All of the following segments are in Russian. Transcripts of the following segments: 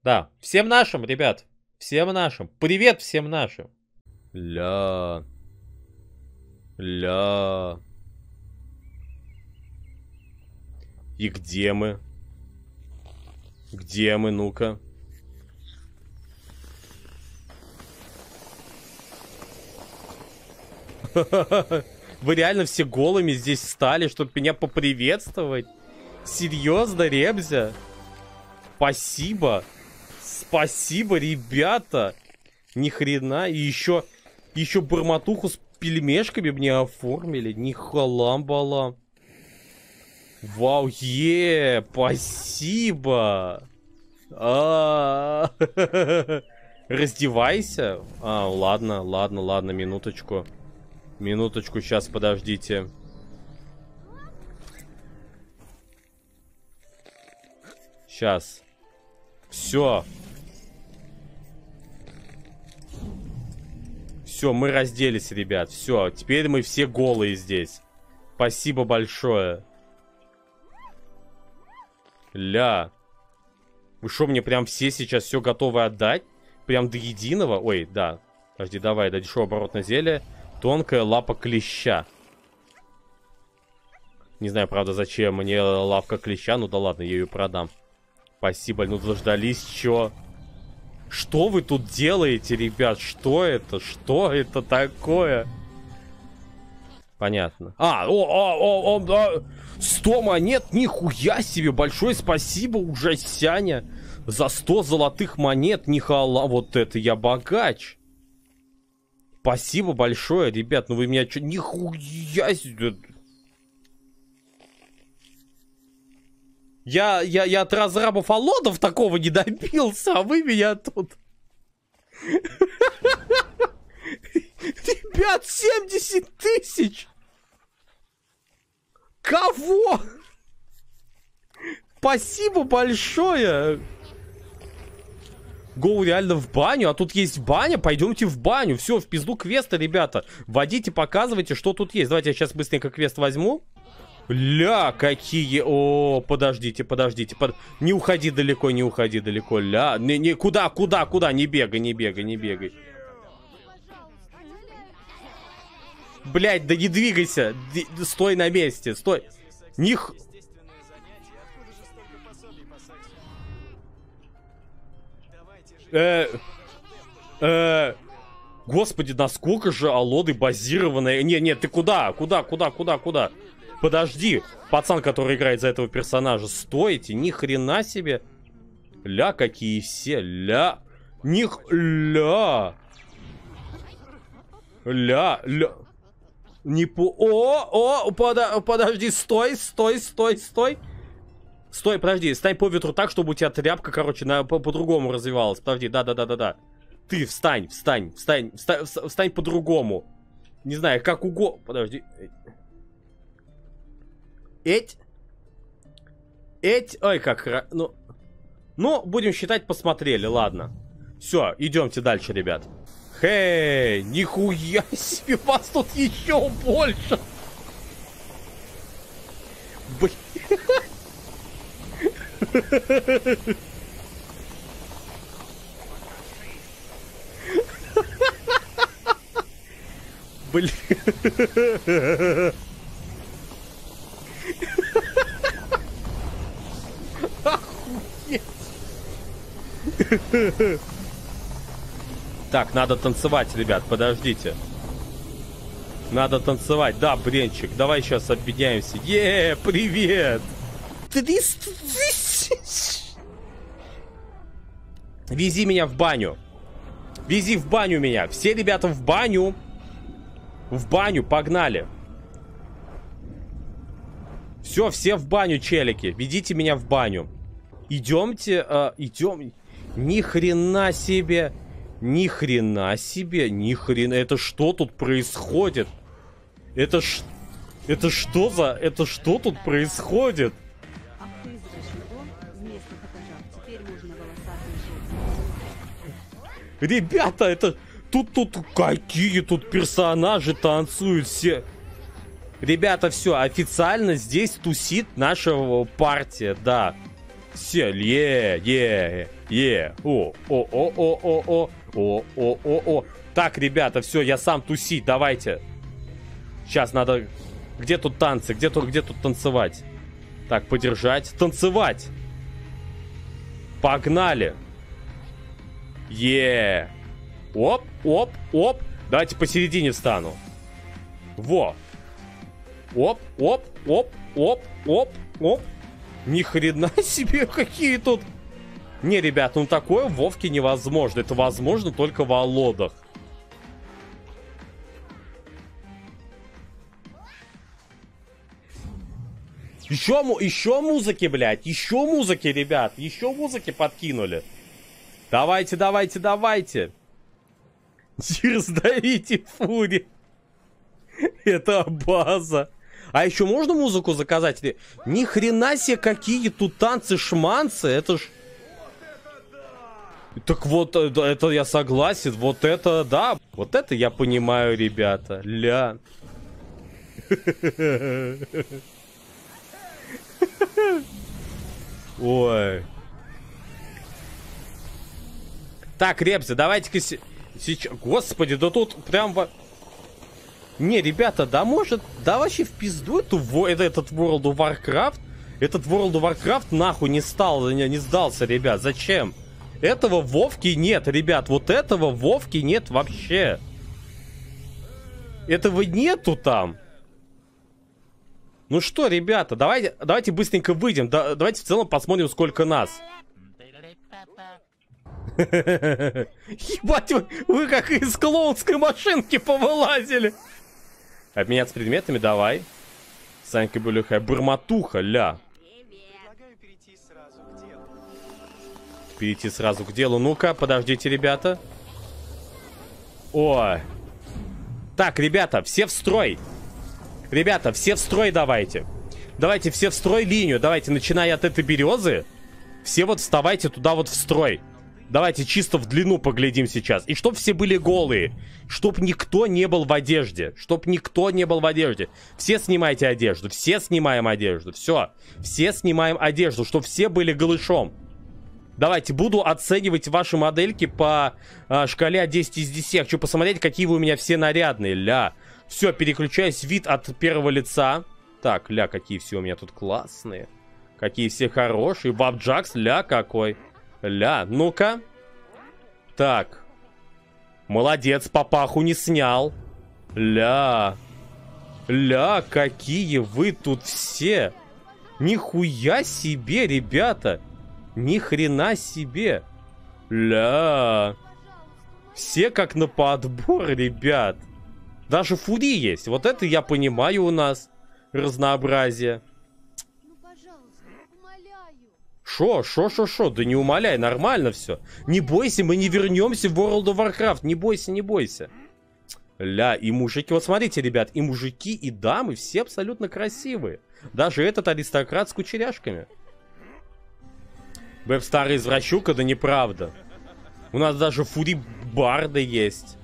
Да, всем нашим, ребят. Всем нашим. Привет всем нашим. Ля. Ля. И где мы? Где мы, ну-ка? Вы реально все голыми здесь стали, чтобы меня поприветствовать? Серьезно, Ребзя? Спасибо. Спасибо, ребята. Ни хрена. И еще бормотуху с пельмешками мне оформили. Ни халам-балам. Вау, спасибо. Раздевайся. Ладно, минуточку. Минуточку, сейчас, подождите. Сейчас. Все. Все, мы разделись, ребят. Все, теперь мы все голые здесь. Спасибо большое. Ля. Вы что, мне прям все сейчас все готовы отдать? Прям до единого? Ой, да. Подожди, давай, да, дешевое оборотное зелье. Тонкая лапа клеща. Не знаю, правда, зачем мне лапка клеща. Ну да ладно, я ее продам. Спасибо, ну дождались, чё? Что вы тут делаете, ребят? Что это? Что это такое? Понятно. 100 монет? Нихуя себе! Большое спасибо, ужасяня! За 100 золотых монет, нихала. Вот это я богач! Спасибо большое, ребят. Ну вы меня что? Нихуя себе! Я от разрабов Алодов такого не добился, а вы меня тут... Ребят, 70 тысяч! Кого? Спасибо большое! Гоу реально в баню, а тут есть баня, пойдемте в баню. Все, в пизду квеста, ребята. Вводите, показывайте, что тут есть. Давайте я сейчас быстренько квест возьму. Ля, какие... О, подождите. Не уходи далеко, ля. Куда? Не бегай. Блять, да не двигайся. Стой на месте, стой. Господи, насколько же Алоды базированные. Не, ты куда? Подожди, пацан, который играет за этого персонажа, стойте, ни хрена себе. Ля, какие все, ля. Ля. Не по... подожди, стой. Стой, подожди, стань по ветру так, чтобы у тебя тряпка, короче, по-другому развивалась. Подожди, да. Ты встань по-другому. Не знаю, как угодно. Подожди. Ой, как... Ну, будем считать, посмотрели, ладно. Все, идемте дальше, ребят. Хей, нихуя себе, вас тут еще больше. Блин. Блин. Охуеть. Так, надо танцевать, ребят, подождите. Надо танцевать. Да, Бренчик, давай сейчас объединяемся. Привет. 300 тысяч. Вези меня в баню. Вези в баню меня. Все ребята в баню. В баню, погнали. Все в баню, челики. Ведите меня в баню. Идемте, идем. Ни хрена себе. Это что тут происходит? Это что тут происходит? Ребята, это... Тут какие тут персонажи танцуют все. Ребята, все, официально здесь тусит наша партия, да. Все, о. Так, ребята, все, я сам тусить, давайте. Сейчас надо... Где тут танцы? Где тут танцевать? Так, подержать. Танцевать! Погнали! Оп, оп, оп. Давайте посередине встану. Во. Оп, оп, оп, оп, оп, оп. Ни хрена себе, какие тут... Не, ребят, ну такое в Вовке невозможно. Это возможно только в Аллодах. Еще музыки, блядь. Еще музыки, ребят. Еще музыки подкинули. Давайте, давайте, давайте. Раздавите фури. Это база. А еще можно музыку заказать? Ни хрена себе, какие тут танцы-шманцы. Это ж... Так вот, это я согласен. Вот это, да. Вот это я понимаю, ребята. Ля. Ой. Так, ребята, давайте-ка сейчас... Господи, да тут прям... Не, ребята, да может... Да вообще в пизду этот World of Warcraft. Этот World of Warcraft нахуй не сдался, ребят. Зачем? Этого в Вовке нет, ребят. Вот этого в Вовке нет вообще. Этого нету там. Ну что, ребята, давайте быстренько выйдем. Давайте в целом посмотрим, сколько нас. Ебать, вы как из клоунской машинки повылазили. Обменяться предметами, давай. Санька Булюхай, бормотуха, ля. Перейти сразу к делу. Ну-ка, подождите, ребята. Ой. Так, ребята, все в строй. Ребята, все в строй давайте. Давайте все в строй линию. Давайте, начиная от этой березы. Все вот вставайте туда вот в строй. Давайте чисто в длину поглядим сейчас. И чтоб все были голые. Чтоб никто не был в одежде. Чтоб никто не был в одежде. Все снимайте одежду. Все снимаем одежду. Все. Все снимаем одежду. Чтоб все были голышом. Давайте, буду оценивать ваши модельки по шкале от 10 из 10. Хочу посмотреть, какие вы у меня все нарядные. Ля. Все, переключаюсь. Вид от первого лица. Так, ля, какие все у меня тут классные. Какие все хорошие. Бабджакс, ля, какой. Ля, ну-ка. Так. Молодец, папаху не снял. Ля. Ля, какие вы тут все. Нихуя себе, ребята. Ни хрена себе. Ля. Все как на подбор, ребят. Даже фури есть. Вот это я понимаю у нас. Разнообразие. Шо? Да не умоляй, нормально все. Не бойся, мы не вернемся в World of Warcraft. Не бойся, не бойся. Ля, и мужики, вот смотрите, ребят, и мужики, и дамы, все абсолютно красивые. Даже этот аристократ с кучеряшками. Бэб старый извращука, да неправда. У нас даже фури-барды есть.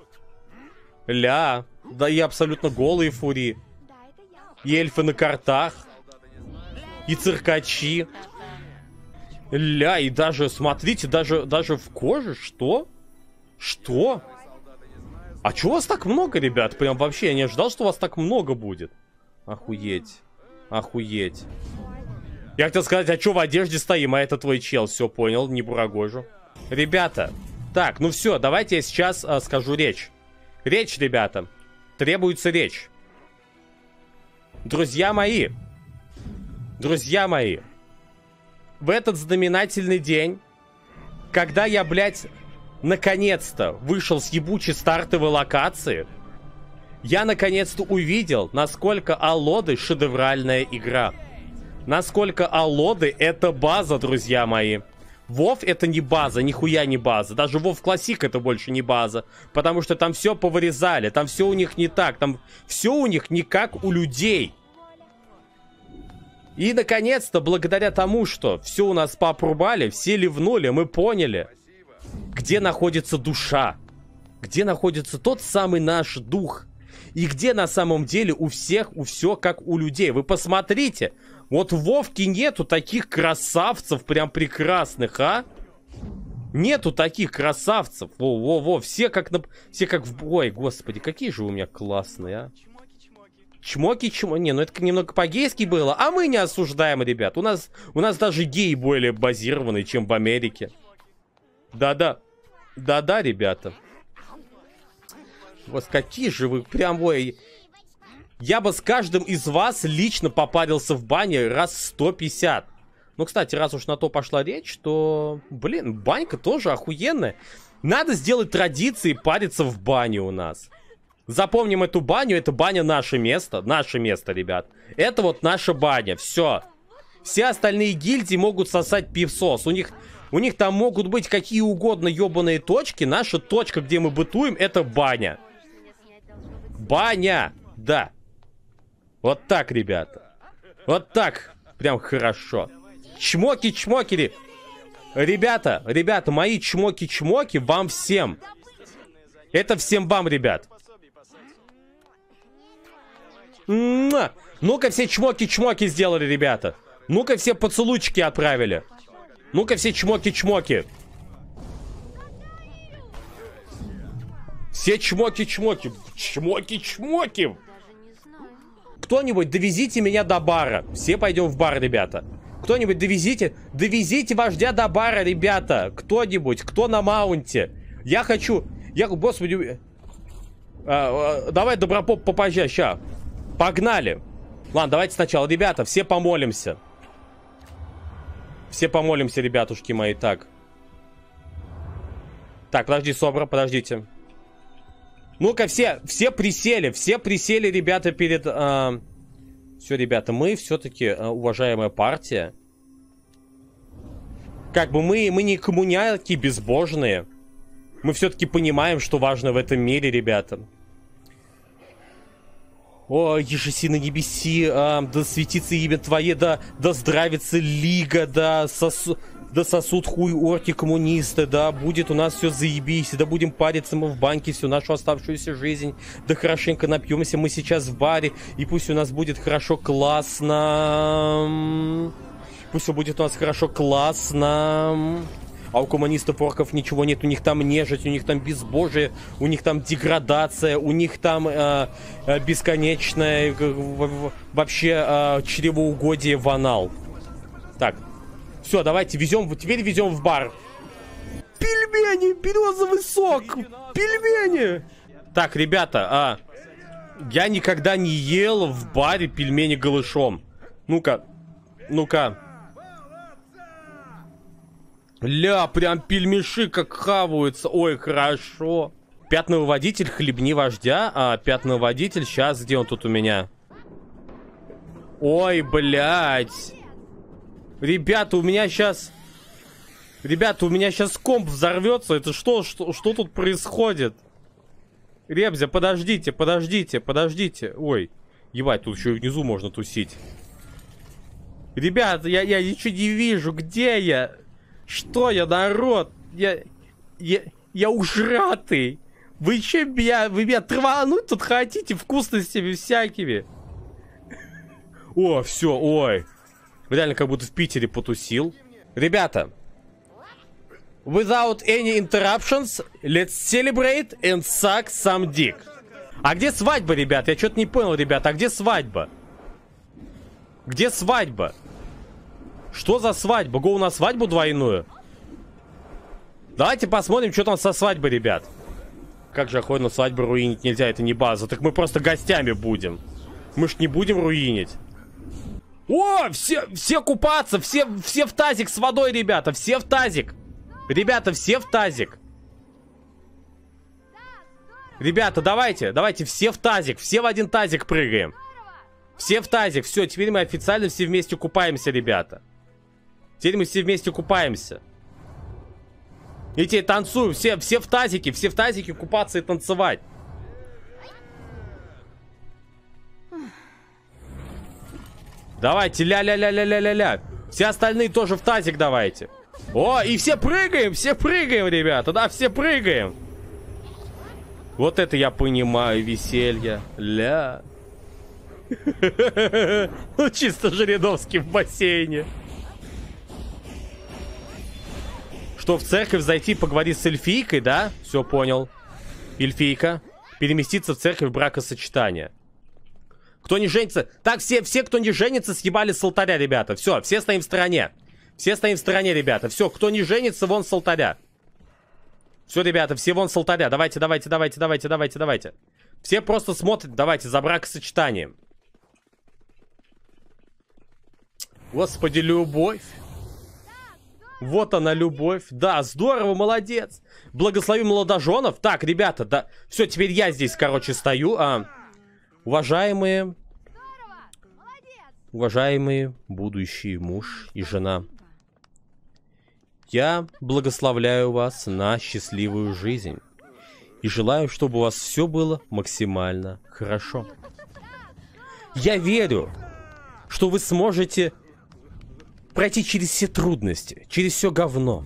Ля, да и абсолютно голые фури. И эльфы на картах. И циркачи. Ля, и даже, смотрите, даже в коже, что? Что? А чего вас так много, ребят? Прям вообще, я не ожидал, что вас так много будет. Охуеть. Охуеть. Я хотел сказать, а чё в одежде стоим, а это твой чел. Все, понял, не бурагожу. Ребята, так, ну все, давайте я сейчас скажу речь. Речь, ребята. Требуется речь. Друзья мои. Друзья мои. В этот знаменательный день, когда я, блядь, наконец-то вышел с ебучей стартовой локации, я наконец-то увидел, насколько Аллоды шедевральная игра. Насколько Аллоды это база, друзья мои. Вов это не база, нихуя не база. Даже Вов Классик это больше не база. Потому что там все повырезали, там все у них не так. Там все у них не как у людей. И, наконец-то, благодаря тому, что все у нас поопрубали, все ливнули, мы поняли, где находится душа. Где находится тот самый наш дух. И где на самом деле у всех, у все как у людей. Вы посмотрите, Вот в Вовке нету таких красавцев, прям прекрасных, а? Нету таких красавцев. Во-во-во, все как в... Ой, господи, какие же у меня классные, а? Чмоки-чмо... Не, ну это немного по-гейски было. А мы не осуждаем, ребят. У нас даже геи более базированы, чем в Америке. Да-да. Да-да, ребята. Вот какие же вы прям... Ой... Я бы с каждым из вас лично попарился в бане раз 150. Ну, кстати, раз уж на то пошла речь, то... Блин, банька тоже охуенная. Надо сделать традиции париться в бане у нас. Запомним эту баню, это баня наше место. Наше место, ребят. Это вот наша баня, все. Все остальные гильдии могут сосать пивсос. У них там могут быть какие угодно ебаные точки. Наша точка, где мы бытуем, это баня. Баня, да. Вот так, ребята. Вот так. Прям хорошо. Чмоки-чмокери. Ребята, мои чмоки-чмоки вам всем. Это всем вам, ребят. Ну-ка все чмоки-чмоки сделали, ребята. Ну-ка все поцелуйчики отправили. Ну-ка все чмоки-чмоки. Все чмоки-чмоки. Чмоки-чмоки. Кто-нибудь довезите меня до бара. Все пойдем в бар, ребята. Кто-нибудь довезите вождя до бара, ребята. Кто-нибудь, кто на маунте. Я хочу... Господи... давай, Добропоп, попозже, ща. Погнали. Ладно, давайте сначала, ребята, все помолимся. Все помолимся, ребятушки мои, так. Так, подожди, Собра, подождите. Ну-ка, все присели, ребята, перед... Все, ребята, мы все-таки уважаемая партия. Как бы мы не коммуняки безбожные. Мы все-таки понимаем, что важно в этом мире, ребята. О, ежеси на небеси, да светится имя Твое, да здравится Лига, да сосут хуй орки коммунисты, да будет у нас все заебись, да будем париться мы в банке всю нашу оставшуюся жизнь, да хорошенько напьемся мы сейчас в баре, и пусть у нас будет хорошо, классно. Пусть все будет у нас хорошо, классно. А у коммунистов орков ничего нет, у них там нежить, у них там безбожие, у них там деградация, у них там бесконечное вообще чревоугодие в анал. Так, все, давайте теперь везем в бар. Пельмени, березовый сок, пельмени. Так, ребята, я никогда не ел в баре пельмени голышом. Ну-ка. Ля, прям пельмеши как хаваются. Ой, хорошо. Пятновыводитель, хлебни вождя. Пятновыводитель, сейчас, где он тут у меня? Ой, блядь. Ребята, у меня сейчас комп взорвется. Это что тут происходит? Ребзя, подождите. Ой, ебать, тут еще и внизу можно тусить. Ребята, я ничего не вижу. Где я? Что я, народ? Я ужратый. Вы меня травануть тут хотите вкусностями всякими? О, все, ой. Реально как будто в Питере потусил. Ребята. Without any interruptions, let's celebrate and suck some dick. А где свадьба, ребят? Я что-то не понял, ребята. А где свадьба? Где свадьба? Что за свадьба? Гоу на свадьбу двойную? Давайте посмотрим, что там со свадьбой, ребят. Как же охотно свадьбу руинить нельзя, это не база. Так мы просто гостями будем. Мы ж не будем руинить. О, все купаться, все в тазик с водой, ребята, все в тазик. Ребята, все в тазик. Ребята, давайте, все в тазик, все в один тазик прыгаем. Все в тазик, все, теперь мы официально все вместе купаемся, ребята. Теперь мы все вместе купаемся. И теперь танцуем, все в тазике купаться и танцевать. Давайте, ля-ля-ля-ля-ля-ля-ля. Все остальные тоже в тазик давайте. О, и все прыгаем, ребята, да, все прыгаем. Вот это я понимаю, веселье. Ля. Ну, чисто Жириновский в бассейне. Что, в церковь зайти поговорить с эльфийкой, да? Все, понял. Эльфийка. Переместиться в церковь бракосочетания. Кто не женится... Так, все, кто не женится, съебали с алтаря, ребята. Все, все стоим в стороне. Все стоим в стороне, ребята. Все, кто не женится, вон с алтаря. Все, ребята, все вон с алтаря. Давайте. Все просто смотрят, давайте, за бракосочетанием. Господи, любовь. Вот она, любовь. Да, здорово, молодец. Благослови молодоженов. Так, ребята, да. Все, теперь я здесь, короче, стою. Уважаемые будущий муж и жена. Я благословляю вас на счастливую жизнь. И желаю, чтобы у вас все было максимально хорошо. Я верю, что вы сможете пройти через все трудности, через все говно.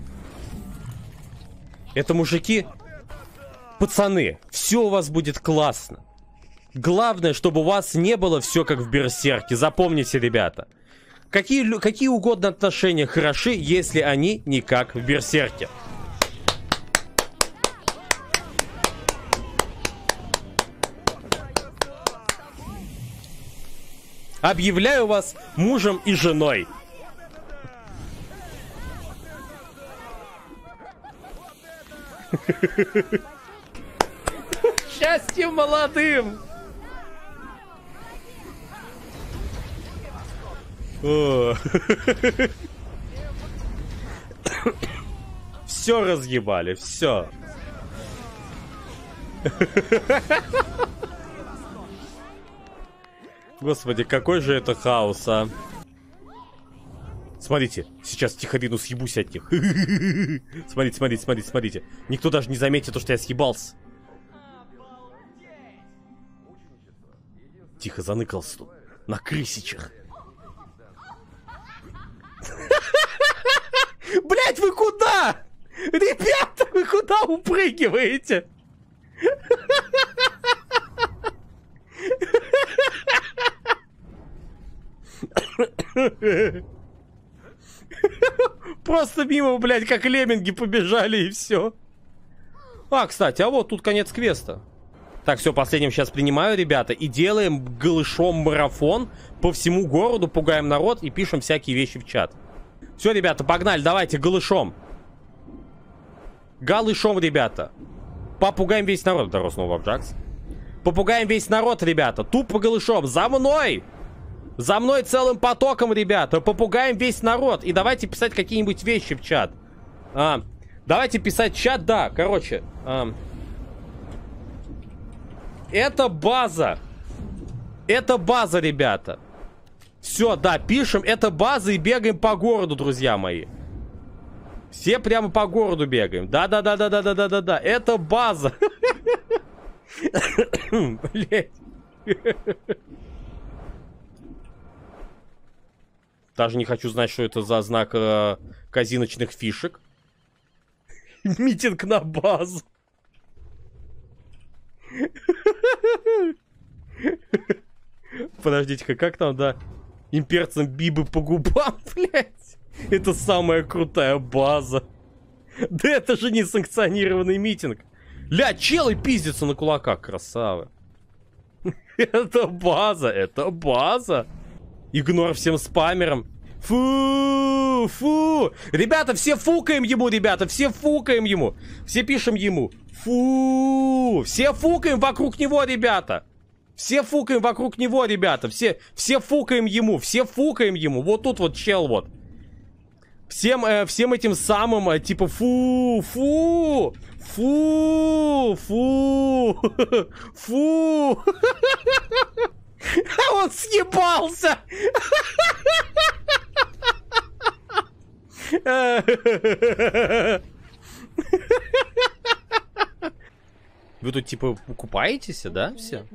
Это, мужики, пацаны, все у вас будет классно. Главное, чтобы у вас не было все как в Берсерке. Запомните, ребята. Какие угодно отношения хороши, если они не как в Берсерке. Объявляю вас мужем и женой. Счастье молодым! Все разъебали, все. Господи, какой же это хаос, а. Смотрите, сейчас тихо-вину съебусь от них. Смотрите. Никто даже не заметит то, что я съебался. Тихо заныкался тут. На крысичах. Блять, вы куда? Ребята, вы куда упрыгиваете? Просто мимо, блядь, как лемминги побежали и все. А, кстати, а вот тут конец квеста. Так, все, последним сейчас принимаю, ребята. И делаем голышом марафон по всему городу, пугаем народ и пишем всякие вещи в чат. Все, ребята, погнали, давайте, голышом. Голышом, ребята. Попугаем весь народ. Здорово, снова Джакс. Попугаем весь народ, ребята. Тупо голышом. За мной! За мной целым потоком, ребята. Попугаем весь народ. И давайте писать какие-нибудь вещи в чат. Давайте писать в чат, да, короче. Это база. Это база, ребята. Все, да, пишем, это база и бегаем по городу, друзья мои. Все прямо по городу бегаем. Да. Это база. Блять. Даже не хочу знать, что это за знак казиночных фишек. Митинг на базу. Подождите-ка, как там, да? Имперцам бибы по губам, блядь. Это самая крутая база. Да это же не санкционированный митинг. Ля, челы пиздятся на кулаках, красавы. Это база, это база. Игнор всем спамерам. Фу. Ребята, все фукаем ему, ребята, все фукаем ему. Все пишем ему. Фу. Все фукаем вокруг него, ребята. Все фукаем вокруг него, ребята. Все фукаем ему. Все фукаем ему. Вот тут вот чел вот. Всем этим самым, типа, фу. А он съебался. Вы тут, типа, купаетесь, да, все?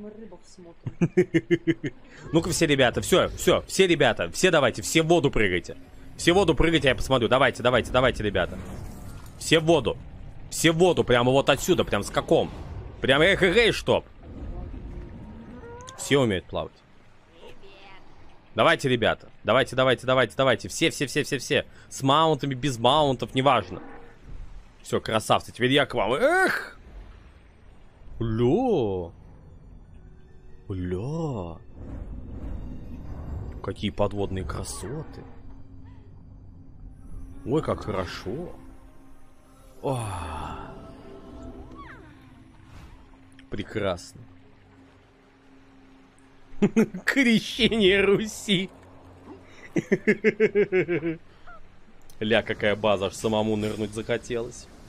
Ну-ка, все ребята, все, ребята, все давайте, все в воду прыгайте. Все в воду прыгайте, я посмотрю. Давайте, ребята. Все в воду, прямо вот отсюда, прям скаком. Прям эх, чтоб. Все умеют плавать. Давайте, ребята. Давайте, давайте, давайте, давайте. Все. С маунтами, без маунтов, неважно. Все, красавцы. Теперь я к вам. Эх! Ля. Какие подводные красоты. Ой, как хорошо. О. Прекрасно. Крещение Руси. Ля, какая база, аж самому нырнуть захотелось.